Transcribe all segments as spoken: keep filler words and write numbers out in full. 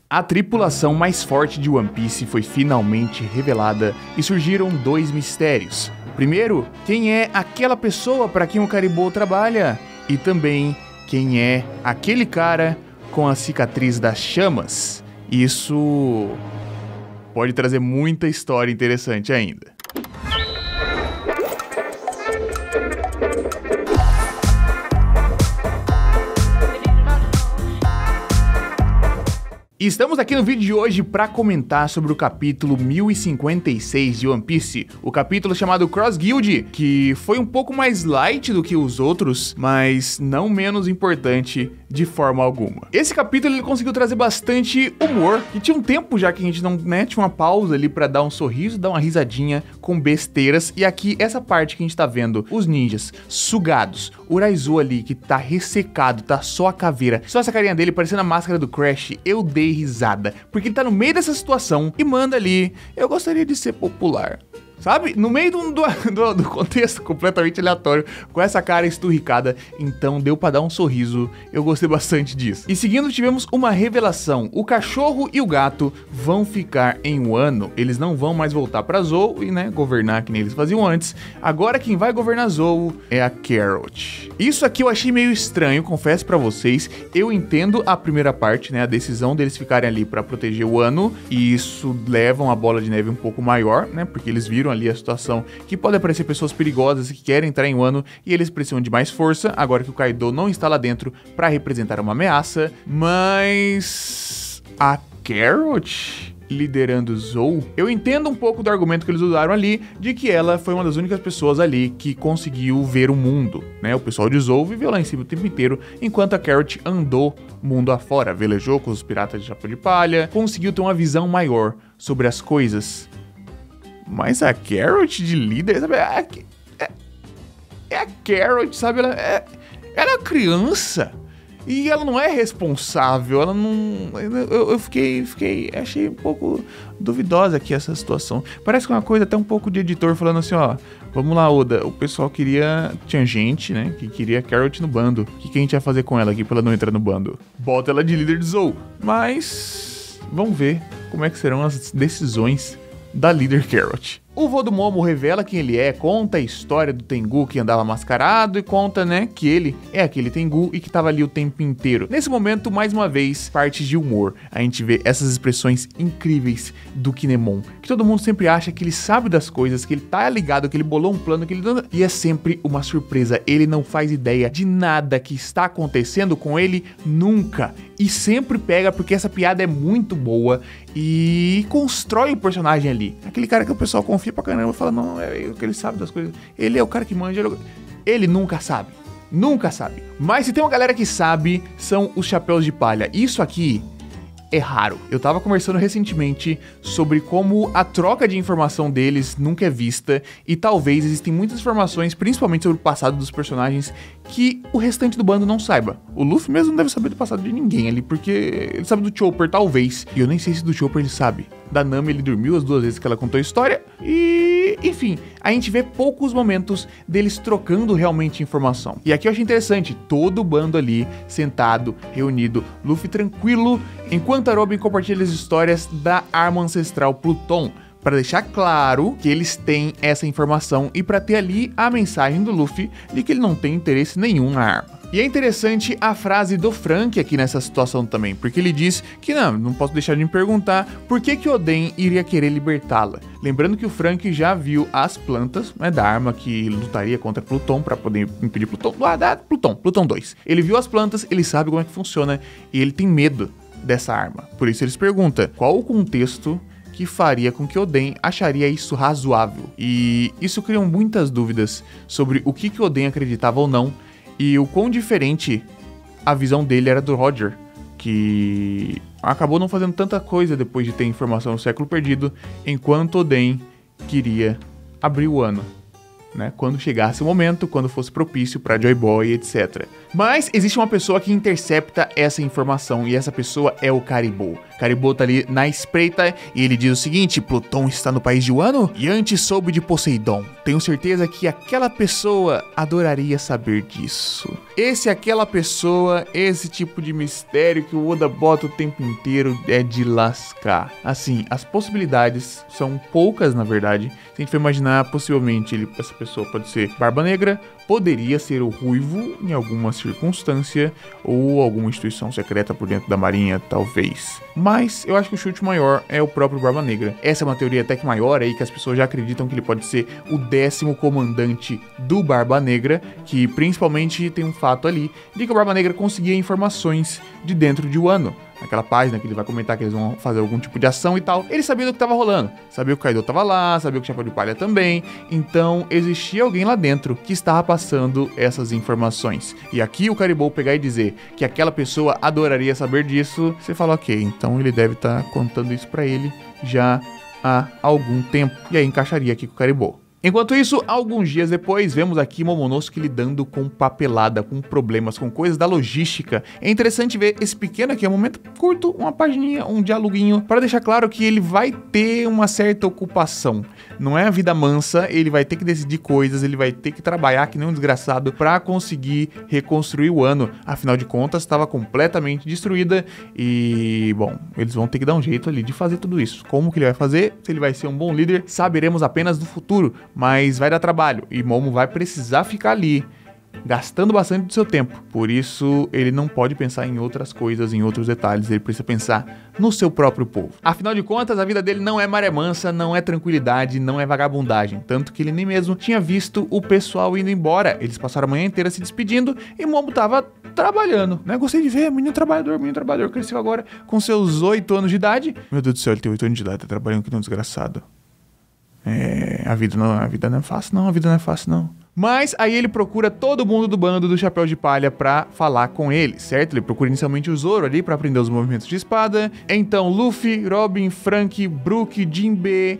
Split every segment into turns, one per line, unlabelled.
A tripulação mais forte de One Piece foi finalmente revelada e surgiram dois mistérios. Primeiro, quem é aquela pessoa para quem o Caribou trabalha? E também, quem é aquele cara com a cicatriz das chamas? Isso pode trazer muita história interessante ainda. E estamos aqui no vídeo de hoje para comentar sobre o capítulo mil e cinquenta e seis de One Piece, o capítulo chamado Cross Guild, que foi um pouco mais light do que os outros, mas não menos importante de forma alguma. Esse capítulo ele conseguiu trazer bastante humor, que tinha um tempo já que a gente não, né, tinha uma pausa ali para dar um sorriso, dar uma risadinha com besteiras, e aqui essa parte que a gente tá vendo, os ninjas sugados, o Raizo ali que tá ressecado, tá só a caveira, só essa carinha dele parecendo a máscara do Crash, eu dei risada, porque ele tá no meio dessa situação e manda ali, eu gostaria de ser popular. Sabe? No meio do, do, do contexto completamente aleatório, com essa cara esturricada, então deu pra dar um sorriso, eu gostei bastante disso. E seguindo tivemos uma revelação, o cachorro e o gato vão ficar em Wano, eles não vão mais voltar pra Zou e, né, governar que nem eles faziam antes, agora quem vai governar Zou é a Carrot. Isso aqui eu achei meio estranho, confesso pra vocês, eu entendo a primeira parte, né, a decisão deles ficarem ali pra proteger o Wano, e isso leva uma bola de neve um pouco maior, né, porque eles viram ali a situação que pode aparecer pessoas perigosas que querem entrar em Wano e eles precisam de mais força, agora que o Kaido não está lá dentro para representar uma ameaça, mas a Carrot liderando Zou, eu entendo um pouco do argumento que eles usaram ali, de que ela foi uma das únicas pessoas ali que conseguiu ver o mundo, né? O pessoal de Zou viveu lá em cima o tempo inteiro, enquanto a Carrot andou mundo afora, velejou com os piratas de chapéu de palha, conseguiu ter uma visão maior sobre as coisas. Mas a Carrot de líder, sabe? É, é, é a Carrot, sabe? Ela é, ela é uma criança. E ela não é responsável, ela não... Eu, eu fiquei, fiquei... Achei um pouco duvidosa aqui essa situação. Parece que é uma coisa até um pouco de editor falando assim, ó... Vamos lá, Oda, o pessoal queria... Tinha gente, né, que queria a Carrot no bando. O que, que a gente vai fazer com ela aqui pra ela não entrar no bando? Bota ela de líder de Zou. Mas... Vamos ver como é que serão as decisões da líder Carrot. O vô do Momo revela quem ele é, conta a história do Tengu que andava mascarado e conta, né, que ele é aquele Tengu e que tava ali o tempo inteiro. Nesse momento, mais uma vez, partes de humor. A gente vê essas expressões incríveis do Kinemon, que todo mundo sempre acha que ele sabe das coisas, que ele tá ligado, que ele bolou um plano, que ele... E é sempre uma surpresa, ele não faz ideia de nada que está acontecendo com ele nunca. E sempre pega porque essa piada é muito boa e constrói o personagem ali. Aquele cara que o pessoal confia pra caramba e fala, não, é que ele sabe das coisas. Ele é o cara que manja. Ele, ele nunca sabe. Nunca sabe. Mas se tem uma galera que sabe, são os chapéus de palha. Isso aqui é raro. Eu tava conversando recentemente sobre como a troca de informação deles nunca é vista e talvez existem muitas informações, principalmente sobre o passado dos personagens, que o restante do bando não saiba. O Luffy mesmo não deve saber do passado de ninguém ali, porque ele sabe do Chopper, talvez. E eu nem sei se do Chopper ele sabe. Da Nami ele dormiu as duas vezes que ela contou a história e, enfim, a gente vê poucos momentos deles trocando realmente informação. E aqui eu achei interessante, todo o bando ali, sentado, reunido, Luffy tranquilo, enquanto a Robin compartilha as histórias da arma ancestral Pluton, para deixar claro que eles têm essa informação e para ter ali a mensagem do Luffy de que ele não tem interesse nenhum na arma. E é interessante a frase do Frank aqui nessa situação também, porque ele diz que não, não posso deixar de me perguntar por que que Oden iria querer libertá-la. Lembrando que o Frank já viu as plantas, né, da arma que lutaria contra Pluton para poder impedir Pluton, ah, da Pluton, Pluton dois. Ele viu as plantas, ele sabe como é que funciona e ele tem medo dessa arma. Por isso ele se pergunta, qual o contexto que faria com que Oden acharia isso razoável? E isso cria muitas dúvidas sobre o que que Oden acreditava ou não, e o quão diferente a visão dele era do Roger, que acabou não fazendo tanta coisa depois de ter informação no século perdido, enquanto Oden queria abrir o ano, né? Quando chegasse o momento, quando fosse propício para Joy Boy, etcétera. Mas existe uma pessoa que intercepta essa informação, e essa pessoa é o Caribou. Caribou tá ali na espreita e ele diz o seguinte: Plutão está no país de Wano e antes soube de Poseidon. Tenho certeza que aquela pessoa adoraria saber disso. Esse aquela pessoa, esse tipo de mistério que o Oda bota o tempo inteiro é de lascar. Assim, as possibilidades são poucas, na verdade. Se a gente for imaginar, possivelmente ele, essa pessoa pode ser Barba Negra, poderia ser o Ruivo em alguma circunstância, ou alguma instituição secreta por dentro da marinha, talvez. Mas eu acho que o chute maior é o próprio Barba Negra. Essa é uma teoria até que maior aí, que as pessoas já acreditam que ele pode ser o décimo comandante do Barba Negra, que principalmente tem um fato ali de que o Barba Negra conseguia informações de dentro de Wano. Naquela página que ele vai comentar que eles vão fazer algum tipo de ação e tal. Ele sabia do que estava rolando. Sabia que o Kaido estava lá, sabia que o Chapéu de Palha também. Então, existia alguém lá dentro que estava passando essas informações. E aqui o Caribou pegar e dizer que aquela pessoa adoraria saber disso, você fala, ok, então ele deve estar tá contando isso pra ele já há algum tempo. E aí encaixaria aqui com o Caribou. Enquanto isso, alguns dias depois, vemos aqui Momonosuke lidando com papelada, com problemas, com coisas da logística. É interessante ver esse pequeno aqui, é um momento curto, uma pagininha, um dialoguinho, para deixar claro que ele vai ter uma certa ocupação. Não é a vida mansa, ele vai ter que decidir coisas, ele vai ter que trabalhar que nem um desgraçado para conseguir reconstruir o ano. Afinal de contas, estava completamente destruída e, bom, eles vão ter que dar um jeito ali de fazer tudo isso. Como que ele vai fazer? Se ele vai ser um bom líder, saberemos apenas no futuro. Mas vai dar trabalho e Momo vai precisar ficar ali, gastando bastante do seu tempo. Por isso, ele não pode pensar em outras coisas, em outros detalhes. Ele precisa pensar no seu próprio povo. Afinal de contas, a vida dele não é maré mansa, não é tranquilidade, não é vagabundagem. Tanto que ele nem mesmo tinha visto o pessoal indo embora. Eles passaram a manhã inteira se despedindo e Momo tava trabalhando, né? Gostei de ver, menino trabalhador, menino trabalhador. Cresceu agora com seus oito anos de idade. Meu Deus do céu, ele tem oito anos de idade, tá trabalhando que nem um desgraçado. É, a vida não, a vida não é fácil não, a vida não é fácil não. Mas aí ele procura todo mundo do bando do Chapéu de Palha pra falar com ele, certo? Ele procura inicialmente o Zoro ali pra aprender os movimentos de espada. Então Luffy, Robin, Frank, Brook, Jinbe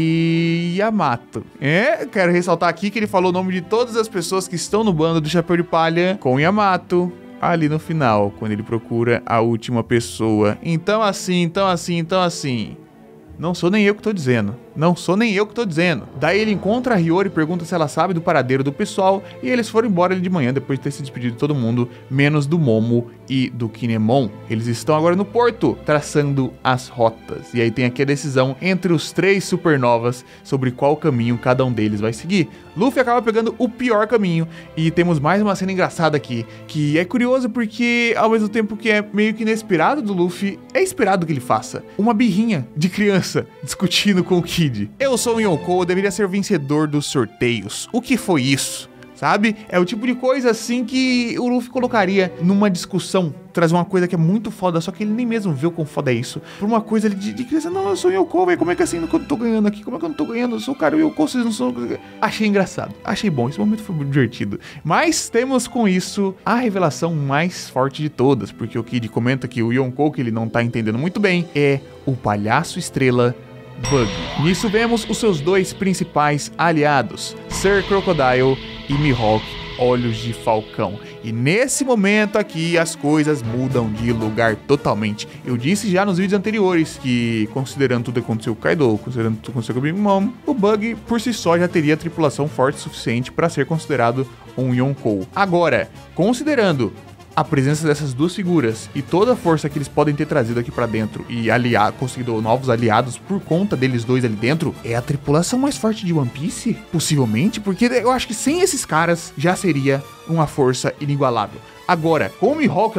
e Yamato. É, quero ressaltar aqui que ele falou o nome de todas as pessoas que estão no bando do Chapéu de Palha com Yamato ali no final, quando ele procura a última pessoa. Então assim, então assim, então assim... Não sou nem eu que tô dizendo. Não sou nem eu que tô dizendo. Daí ele encontra a Hiyori e pergunta se ela sabe do paradeiro do pessoal. E eles foram embora ali de manhã depois de ter se despedido de todo mundo, menos do Momo e do Kinemon. Eles estão agora no porto, traçando as rotas. E aí tem aqui a decisão entre os três supernovas sobre qual caminho cada um deles vai seguir. Luffy acaba pegando o pior caminho. E temos mais uma cena engraçada aqui, que é curioso porque, ao mesmo tempo que é meio que inesperado do Luffy, é esperado que ele faça uma birrinha de criança discutindo com o Kid. Eu sou o Yonkou, eu deveria ser o vencedor dos sorteios. O que foi isso? Sabe? É o tipo de coisa assim que o Luffy colocaria numa discussão, trazer uma coisa que é muito foda, só que ele nem mesmo vê o quão foda é isso. Por uma coisa de, de criança, não, eu sou o Yonkou, velho, como é que assim, eu tô ganhando aqui, como é que eu não tô ganhando? Eu sou o cara, o Yonkou, vocês não são... Achei engraçado, achei bom, esse momento foi divertido. Mas temos com isso a revelação mais forte de todas, porque o Kid comenta que o Yonkou, que ele não tá entendendo muito bem, é o palhaço estrela Bug. Nisso vemos os seus dois principais aliados, Sir Crocodile e Mihawk, Olhos de Falcão. E nesse momento aqui as coisas mudam de lugar totalmente. Eu disse já nos vídeos anteriores que, considerando tudo que aconteceu com o Kaido, considerando tudo que aconteceu com o Big Mom, o Bug por si só já teria tripulação forte o suficiente para ser considerado um Yonkou. Agora, considerando a presença dessas duas figuras e toda a força que eles podem ter trazido aqui pra dentro e aliar, conseguido novos aliados por conta deles dois ali dentro, é a tripulação mais forte de One Piece? Possivelmente, porque eu acho que sem esses caras já seria uma força inigualável. Agora, com o Mihawk...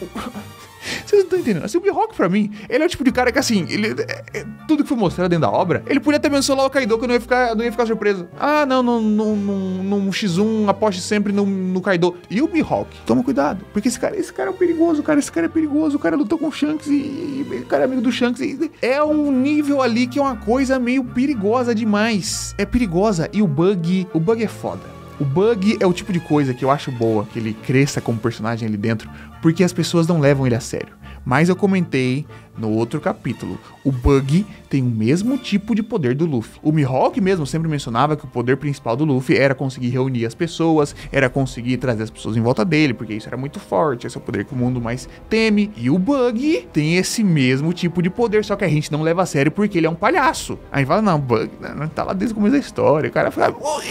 Vocês não estão entendendo. Assim, o Mihawk, pra mim, ele é o tipo de cara que, assim, ele, é, é, tudo que foi mostrado dentro da obra, ele podia até mencionar o Kaido, que eu não ia ficar, não ia ficar surpreso. Ah, não, no, no, no, no xis um, aposte sempre no, no Kaido. E o Mihawk? Toma cuidado, porque esse cara, esse cara é perigoso, cara, esse cara é perigoso, o cara lutou com o Shanks e, e o cara é amigo do Shanks. E, é um nível ali que é uma coisa meio perigosa demais. É perigosa. E o Bug, o Bug é foda. O Bug é o tipo de coisa que eu acho boa, que ele cresça como personagem ali dentro, porque as pessoas não levam ele a sério. Mas eu comentei no outro capítulo, o Bug tem o mesmo tipo de poder do Luffy. O Mihawk mesmo sempre mencionava que o poder principal do Luffy era conseguir reunir as pessoas, era conseguir trazer as pessoas em volta dele, porque isso era muito forte, esse é o poder que o mundo mais teme. E o Bug tem esse mesmo tipo de poder, só que a gente não leva a sério porque ele é um palhaço. Aí fala, não, o Bug não, tá lá desde o começo da história, o cara fala,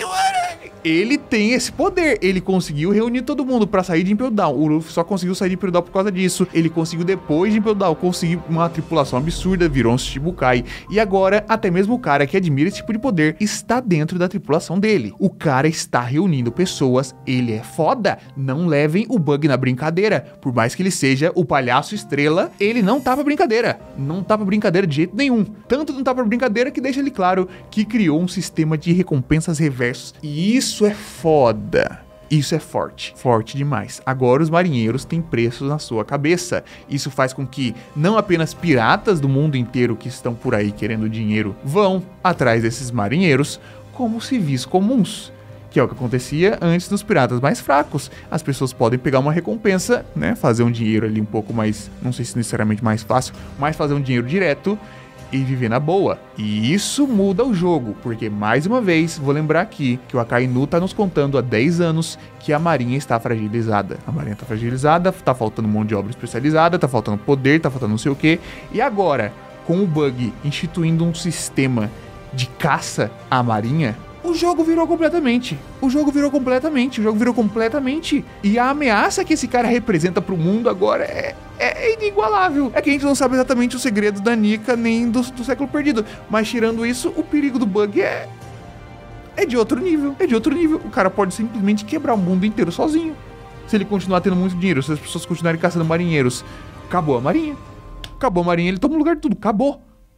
ele tem esse poder, ele conseguiu reunir todo mundo pra sair de Impel Down. O Luffy só conseguiu sair de Impel Down por causa disso. Ele conseguiu depois de Impel Down conseguir uma tripulação absurda, virou um Shichibukai. E agora, até mesmo o cara que admira esse tipo de poder está dentro da tripulação dele. O cara está reunindo pessoas, ele é foda. Não levem o Bug na brincadeira. Por mais que ele seja o palhaço estrela, ele não tá pra brincadeira. Não tá pra brincadeira de jeito nenhum. Tanto não tá pra brincadeira que deixa ele claro que criou um sistema de recompensas reversos. E isso é foda. Isso é forte, forte demais. Agora os marinheiros têm preços na sua cabeça. Isso faz com que não apenas piratas do mundo inteiro que estão por aí querendo dinheiro vão atrás desses marinheiros, como civis comuns, que é o que acontecia antes dos piratas mais fracos. As pessoas podem pegar uma recompensa, né, fazer um dinheiro ali um pouco mais, não sei se necessariamente mais fácil, mas fazer um dinheiro direto e viver na boa. E isso muda o jogo, porque mais uma vez, vou lembrar aqui que o Akainu tá nos contando há dez anos que a marinha está fragilizada. A marinha tá fragilizada, tá faltando mão de obra especializada, tá faltando poder, tá faltando não sei o que. E agora, com o Bug instituindo um sistema de caça à marinha, o jogo virou completamente. O jogo virou completamente. O jogo virou completamente. E a ameaça que esse cara representa pro mundo agora é, é inigualável. É que a gente não sabe exatamente os segredos da Nika nem do, do século perdido. Mas tirando isso, o perigo do Bug é... É de outro nível. É de outro nível. O cara pode simplesmente quebrar o mundo inteiro sozinho. Se ele continuar tendo muito dinheiro, se as pessoas continuarem caçando marinheiros, acabou a marinha. Acabou a marinha, ele toma o lugar de tudo. Acabou.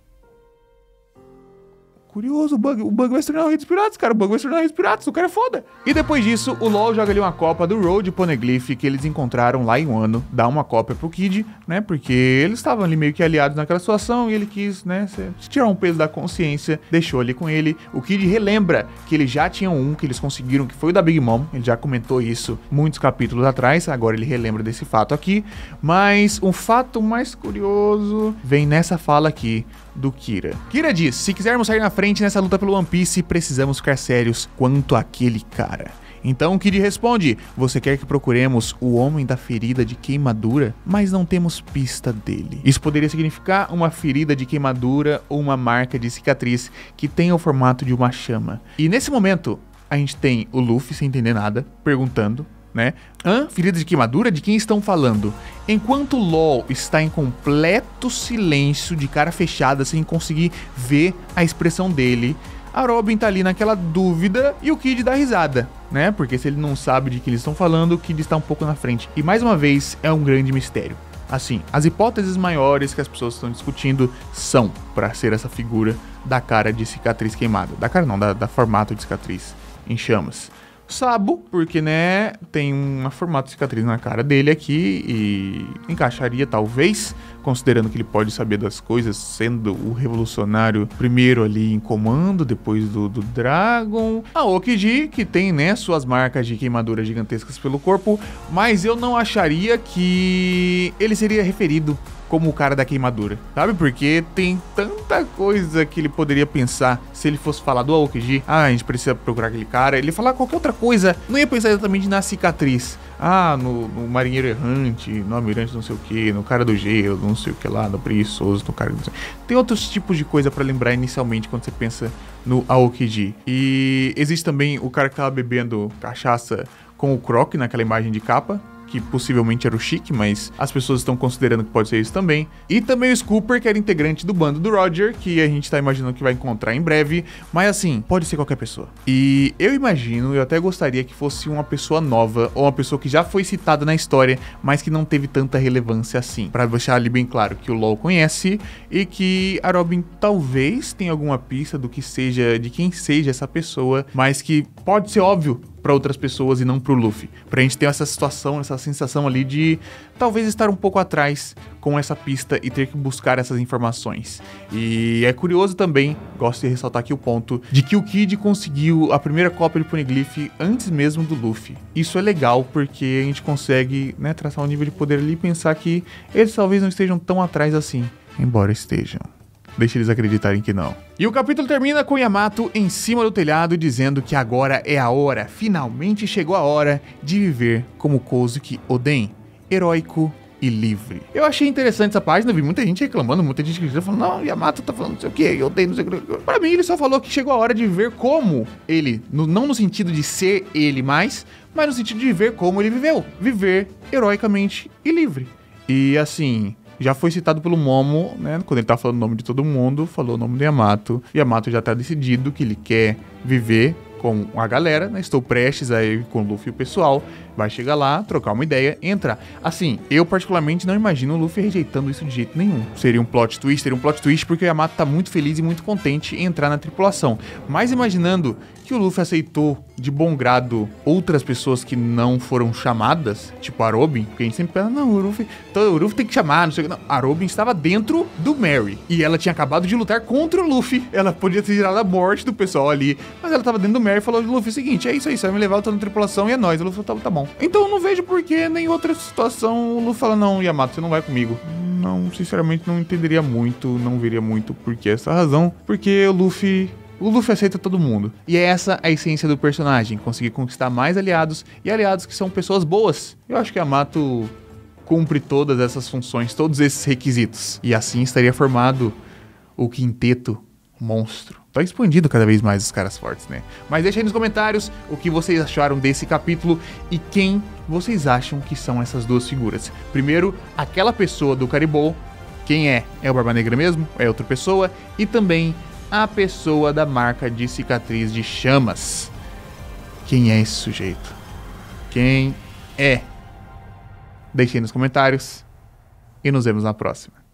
Curioso, o Bug, o Bug vai se tornar o rei dos piratas, cara. O Bug vai se tornar o rei dos piratas, o cara é foda. E depois disso, o LoL joga ali uma cópia do Road Poneglyph que eles encontraram lá em Wano. Dá uma cópia pro Kid, né? Porque eles estavam ali meio que aliados naquela situação e ele quis, né, se tirar um peso da consciência, deixou ali com ele. O Kid relembra que eles já tinham um que eles conseguiram, que foi o da Big Mom. Ele já comentou isso muitos capítulos atrás, agora ele relembra desse fato aqui. Mas um fato mais curioso vem nessa fala aqui do Kira. Kira diz, se quisermos sair na frente nessa luta pelo One Piece, precisamos ficar sérios quanto àquele cara. Então o Kid responde, você quer que procuremos o homem da ferida de queimadura? Mas não temos pista dele. Isso poderia significar uma ferida de queimadura ou uma marca de cicatriz que tenha o formato de uma chama. E nesse momento, a gente tem o Luffy sem entender nada, perguntando, né? Hã? Ferida de queimadura? De quem estão falando? Enquanto o LoL está em completo silêncio, de cara fechada, sem conseguir ver a expressão dele, a Robin tá ali naquela dúvida e o Kid dá risada, né? Porque se ele não sabe de que eles estão falando, o Kid está um pouco na frente. E mais uma vez, é um grande mistério. Assim, as hipóteses maiores que as pessoas estão discutindo são para ser essa figura da cara de cicatriz queimada. Da cara não, da, da formato de cicatriz em chamas. Sabo, porque, né, tem um formato de cicatriz na cara dele aqui e encaixaria, talvez, considerando que ele pode saber das coisas, sendo o revolucionário primeiro ali em comando, depois do, do Dragon. A Okiji, que tem, né, suas marcas de queimaduras gigantescas pelo corpo, mas eu não acharia que ele seria referido como o cara da queimadura, sabe? Porque tem tanta coisa que ele poderia pensar se ele fosse falar do Aokiji. Ah, a gente precisa procurar aquele cara. Ele falar qualquer outra coisa, não ia pensar exatamente na cicatriz. Ah, no, no marinheiro errante, no almirante não sei o que, no cara do gelo, não sei o que lá, no preguiçoso, no cara... Tem outros tipos de coisa pra lembrar inicialmente quando você pensa no Aokiji. E existe também o cara que tava bebendo cachaça com o Croc naquela imagem de capa, que possivelmente era o Chique, mas as pessoas estão considerando que pode ser isso também. E também o Scooper, que era integrante do bando do Roger, que a gente tá imaginando que vai encontrar em breve. Mas assim, pode ser qualquer pessoa. E eu imagino, eu até gostaria que fosse uma pessoa nova, ou uma pessoa que já foi citada na história, mas que não teve tanta relevância assim. Pra deixar ali bem claro que o LoL conhece e que a Robin talvez tenha alguma pista do que seja, de quem seja essa pessoa, mas que pode ser óbvio pra outras pessoas e não pro Luffy. Pra gente ter essa situação, essa sensação ali de talvez estar um pouco atrás com essa pista e ter que buscar essas informações. E é curioso também, gosto de ressaltar aqui o ponto, de que o Kid conseguiu a primeira cópia de Poneglyph antes mesmo do Luffy. Isso é legal porque a gente consegue, né, traçar um nível de poder ali e pensar que eles talvez não estejam tão atrás assim, embora estejam. Deixa eles acreditarem que não. E o capítulo termina com Yamato em cima do telhado dizendo que agora é a hora, finalmente chegou a hora de viver como Kozuki Oden, heróico e livre. Eu achei interessante essa página, vi muita gente reclamando, muita gente criticando, falando, não, Yamato tá falando não sei o que, Oden não sei o que. Pra mim ele só falou que chegou a hora de viver como ele, no, não no sentido de ser ele mais, mas no sentido de viver como ele viveu, viver heroicamente e livre. E assim... já foi citado pelo Momo, né? Quando ele tá falando o nome de todo mundo, falou o nome do Yamato. Yamato já tá decidido que ele quer viver com a galera, né? Estou prestes a ir com o Luffy e o pessoal. Vai chegar lá, trocar uma ideia, entrar. Assim, eu particularmente não imagino o Luffy rejeitando isso de jeito nenhum. Seria um plot twist, seria um plot twist porque o Yamato tá muito feliz e muito contente em entrar na tripulação. Mas imaginando que o Luffy aceitou de bom grado outras pessoas que não foram chamadas, tipo a Robin, porque a gente sempre pensa, não, o Luffy, então, o Luffy tem que chamar, não sei o que. Não, a Robin estava dentro do Merry e ela tinha acabado de lutar contra o Luffy. Ela podia ter tirado a morte do pessoal ali, mas ela estava dentro do Merry e falou, Luffy, é o seguinte, é isso aí, você vai me levar, eu tô na tripulação e é nóis. O Luffy falou, tá, tá bom. Então eu não vejo por que nem outra situação o Luffy fala, não, Yamato, você não vai comigo. Não, sinceramente não entenderia muito, não veria muito por que essa razão, porque o Luffy... O Luffy aceita todo mundo. E é essa a essência do personagem, conseguir conquistar mais aliados e aliados que são pessoas boas. Eu acho que Yamato cumpre todas essas funções, todos esses requisitos. E assim estaria formado o quinteto monstro. Tá expandindo cada vez mais os caras fortes, né? Mas deixa aí nos comentários o que vocês acharam desse capítulo e quem vocês acham que são essas duas figuras. Primeiro, aquela pessoa do Caribou. Quem é? É o Barba Negra mesmo? É outra pessoa? E também... a pessoa da marca de cicatriz de chamas. Quem é esse sujeito? Quem é? Deixe aí nos comentários e nos vemos na próxima.